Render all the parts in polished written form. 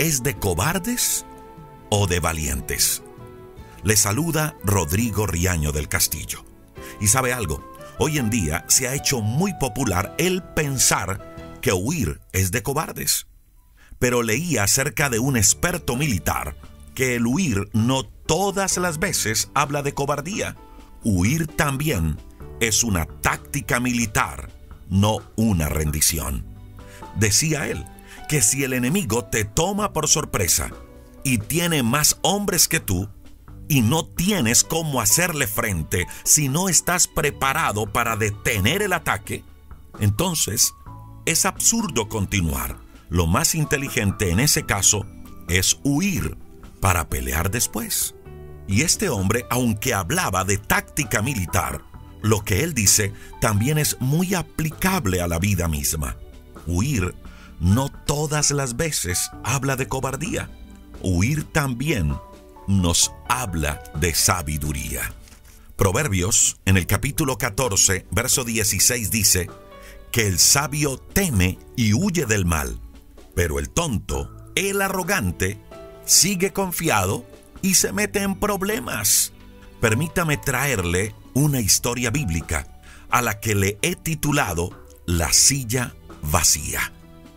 es de cobardes o de valientes? Le saluda Rodrigo Riaño del Castillo. ¿Y sabe algo? Hoy en día se ha hecho muy popular el pensar que huir es de cobardes. Pero leí acerca de un experto militar que el huir no todas las veces habla de cobardía. Huir también es una táctica militar, no una rendición. Decía él que si el enemigo te toma por sorpresa y tiene más hombres que tú, y no tienes cómo hacerle frente si no estás preparado para detener el ataque, entonces es absurdo continuar. Lo más inteligente en ese caso es huir para pelear después. Y este hombre, aunque hablaba de táctica militar, lo que él dice también es muy aplicable a la vida misma. Huir no todas las veces habla de cobardía. Huir también nos habla de sabiduría. Proverbios, en el capítulo 14, verso 16, dice que el sabio teme y huye del mal, pero el tonto, el arrogante, sigue confiado y se mete en problemas. Permítame traerle una historia bíblica a la que le he titulado La silla vacía.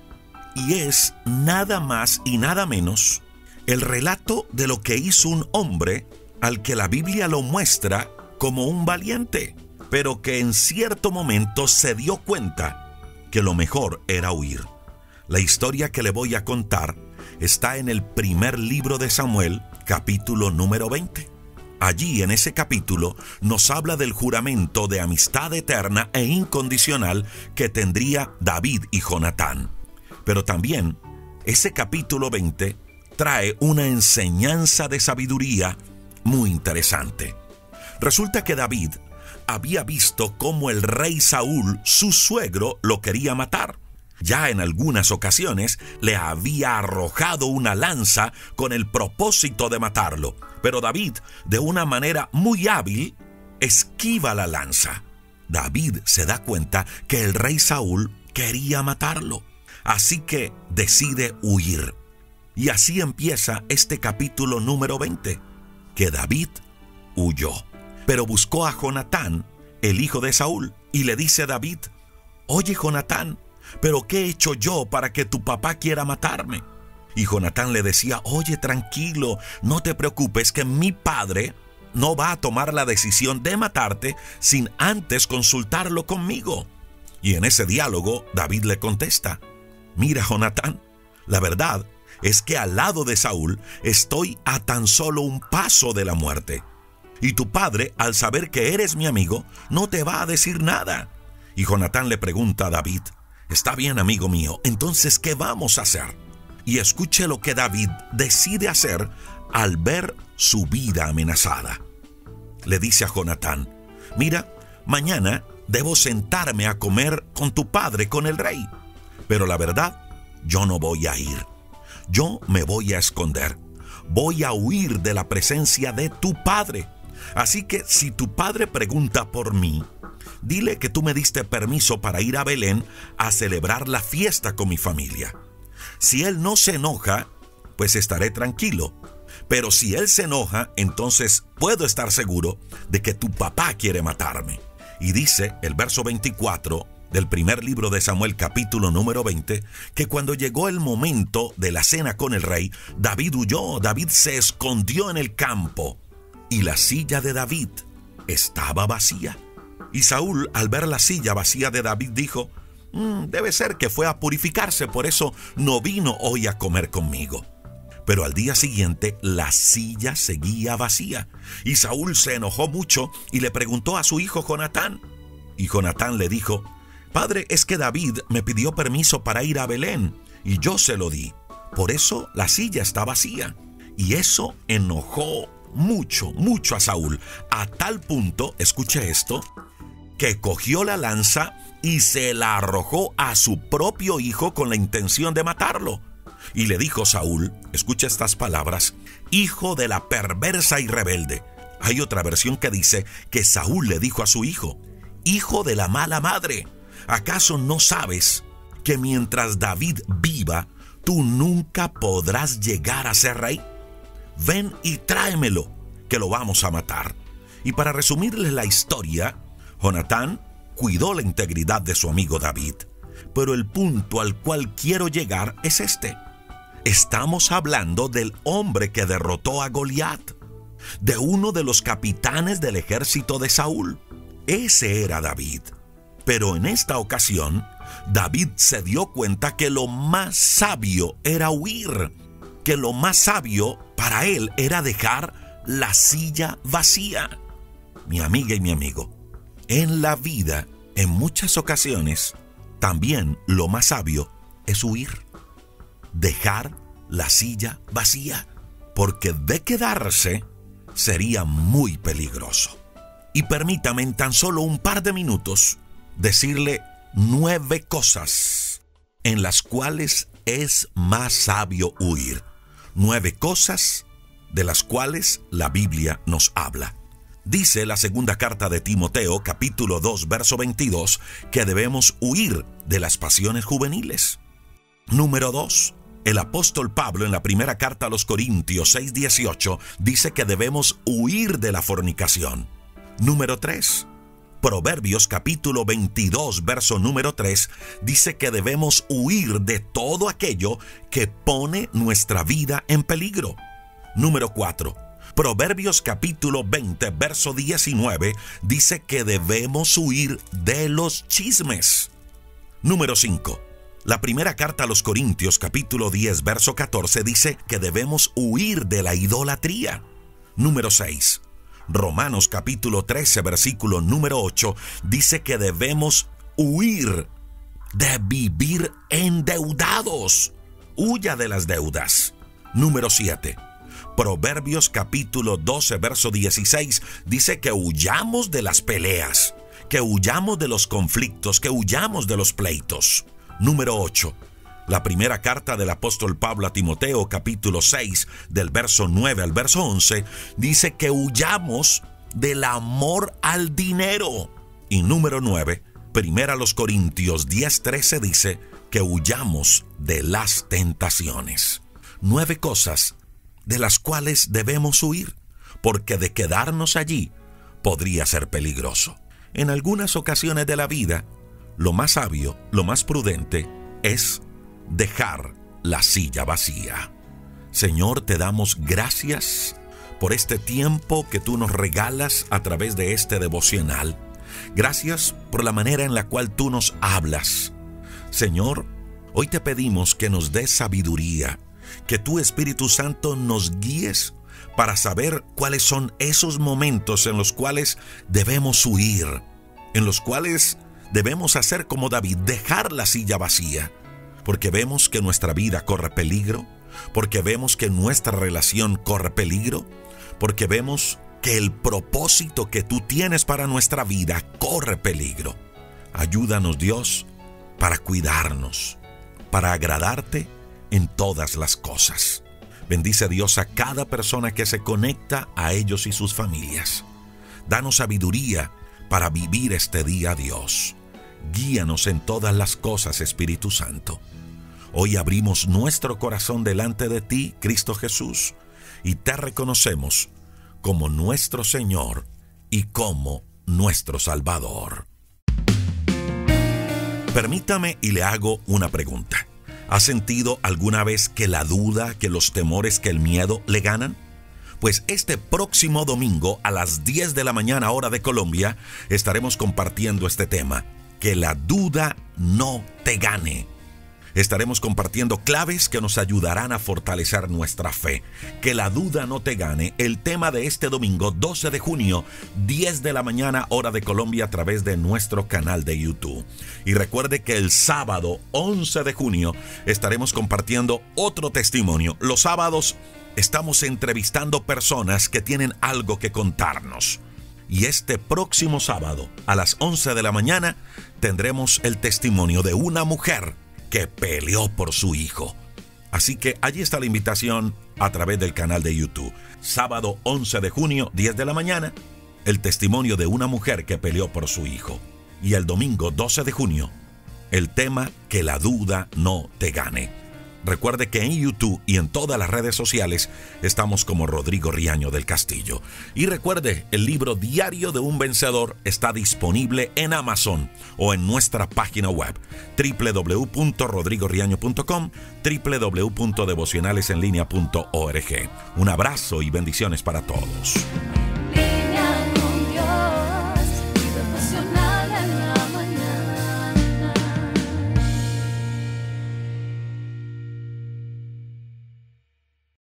Y es nada más y nada menos el relato de lo que hizo un hombre al que la Biblia lo muestra como un valiente, pero que en cierto momento se dio cuenta que lo mejor era huir. La historia que le voy a contar está en el primer libro de Samuel, capítulo número 20. Allí, en ese capítulo, nos habla del juramento de amistad eterna e incondicional que tendría David y Jonatán. Pero también, ese capítulo 20 trae una enseñanza de sabiduría muy interesante. Resulta que David había visto cómo el rey Saúl, su suegro, lo quería matar. Ya en algunas ocasiones le había arrojado una lanza con el propósito de matarlo, pero David, de una manera muy hábil, esquiva la lanza. David se da cuenta que el rey Saúl quería matarlo, así que decide huir. Y así empieza este capítulo número 20, que David huyó. Pero buscó a Jonatán, el hijo de Saúl, y le dice a David: «Oye, Jonatán, ¿pero qué he hecho yo para que tu papá quiera matarme?» Y Jonatán le decía: «Oye, tranquilo, no te preocupes, que mi padre no va a tomar la decisión de matarte sin antes consultarlo conmigo». Y en ese diálogo David le contesta: «Mira, Jonatán, la verdad es que al lado de Saúl estoy a tan solo un paso de la muerte. Y tu padre, al saber que eres mi amigo, no te va a decir nada». Y Jonatán le pregunta a David: «Está bien, amigo mío, entonces, ¿qué vamos a hacer?». Y escuche lo que David decide hacer al ver su vida amenazada. Le dice a Jonatán: «Mira, mañana debo sentarme a comer con tu padre, con el rey. Pero la verdad, yo no voy a ir. Yo me voy a esconder. Voy a huir de la presencia de tu padre. Así que si tu padre pregunta por mí, dile que tú me diste permiso para ir a Belén a celebrar la fiesta con mi familia. Si él no se enoja, pues estaré tranquilo. Pero si él se enoja, entonces puedo estar seguro de que tu papá quiere matarme». Y dice el verso 24 del primer libro de Samuel, capítulo número 20, que cuando llegó el momento de la cena con el rey, David huyó, David se escondió en el campo, y la silla de David estaba vacía. Y Saúl, al ver la silla vacía de David, dijo: «Debe ser que fue a purificarse, por eso no vino hoy a comer conmigo». Pero al día siguiente la silla seguía vacía, y Saúl se enojó mucho y le preguntó a su hijo Jonatán. Y Jonatán le dijo: «Padre, es que David me pidió permiso para ir a Belén, y yo se lo di. Por eso la silla está vacía». Y eso enojó mucho a Saúl, a tal punto, escuche esto, que cogió la lanza y se la arrojó a su propio hijo con la intención de matarlo. Y le dijo Saúl, escucha estas palabras: «Hijo de la perversa y rebelde». Hay otra versión que dice que Saúl le dijo a su hijo: «Hijo de la mala madre, ¿acaso no sabes que mientras David viva, tú nunca podrás llegar a ser rey. Ven y tráemelo, que lo vamos a matar. Y para resumirles la historia, Jonatán cuidó la integridad de su amigo David. Pero el punto al cual quiero llegar es este. Estamos hablando del hombre que derrotó a Goliat, de uno de los capitanes del ejército de Saúl. Ese era David. Pero en esta ocasión, David se dio cuenta que lo más sabio era huir, que lo más sabio para él era dejar la silla vacía. Mi amiga y mi amigo, en la vida, en muchas ocasiones, también lo más sabio es huir, dejar la silla vacía, porque de quedarse sería muy peligroso. Y permítame en tan solo un par de minutos decirle 9 cosas en las cuales es más sabio huir. 9 cosas de las cuales la Biblia nos habla. Dice la segunda carta de Timoteo, capítulo 2, verso 22, que debemos huir de las pasiones juveniles. Número 2. El apóstol Pablo en la primera carta a los Corintios 6:18 dice que debemos huir de la fornicación. Número 3. Proverbios capítulo 22, verso número 3, dice que debemos huir de todo aquello que pone nuestra vida en peligro. Número 4. Proverbios capítulo 20, verso 19, dice que debemos huir de los chismes. Número 5. La primera carta a los Corintios capítulo 10, verso 14, dice que debemos huir de la idolatría. Número 6. Romanos capítulo 13, versículo número 8, dice que debemos huir de vivir endeudados. Huya de las deudas. Número 7. Proverbios capítulo 12, verso 16, dice que huyamos de las peleas, que huyamos de los conflictos, que huyamos de los pleitos. Número 8. La primera carta del apóstol Pablo a Timoteo, capítulo 6, del verso 9 al verso 11, dice que huyamos del amor al dinero. Y número 9, primera a los Corintios 10:13 dice que huyamos de las tentaciones. 9 cosas de las cuales debemos huir, porque de quedarnos allí podría ser peligroso. En algunas ocasiones de la vida, lo más sabio, lo más prudente es dejar la silla vacía. Señor, te damos gracias por este tiempo que tú nos regalas a través de este devocional. Gracias por la manera en la cual tú nos hablas. Señor, hoy te pedimos que nos des sabiduría, que tu Espíritu Santo nos guíes para saber cuáles son esos momentos en los cuales debemos huir, en los cuales debemos hacer como David, dejar la silla vacía. Porque vemos que nuestra vida corre peligro, porque vemos que nuestra relación corre peligro, porque vemos que el propósito que tú tienes para nuestra vida corre peligro. Ayúdanos, Dios, para cuidarnos, para agradarte en todas las cosas. Bendice, Dios, a cada persona que se conecta a ellos y sus familias. Danos sabiduría para vivir este día, Dios. Guíanos en todas las cosas, Espíritu Santo. Hoy abrimos nuestro corazón delante de ti, Cristo Jesús, y te reconocemos como nuestro Señor y como nuestro Salvador. Permítame y le hago una pregunta. ¿Ha sentido alguna vez que la duda, que los temores, que el miedo le ganan? Pues este próximo domingo a las 10 de la mañana hora de Colombia estaremos compartiendo este tema. Que la duda no te gane. Estaremos compartiendo claves que nos ayudarán a fortalecer nuestra fe. Que la duda no te gane. El tema de este domingo 12 de junio, 10 de la mañana hora de Colombia a través de nuestro canal de YouTube. Y recuerde que el sábado 11 de junio estaremos compartiendo otro testimonio. Los sábados estamos entrevistando personas que tienen algo que contarnos. Y este próximo sábado a las 11 de la mañana tendremos el testimonio de una mujer que peleó por su hijo. Así que allí está la invitación a través del canal de YouTube. Sábado 11 de junio, 10 de la mañana, el testimonio de una mujer que peleó por su hijo. Y el domingo 12 de junio, el tema que la duda no te gane. Recuerde que en YouTube y en todas las redes sociales estamos como Rodrigo Riaño del Castillo. Y recuerde, el libro Diario de un Vencedor está disponible en Amazon o en nuestra página web www.rodrigoriaño.com, www.devocionalesenlinea.org. Un abrazo y bendiciones para todos.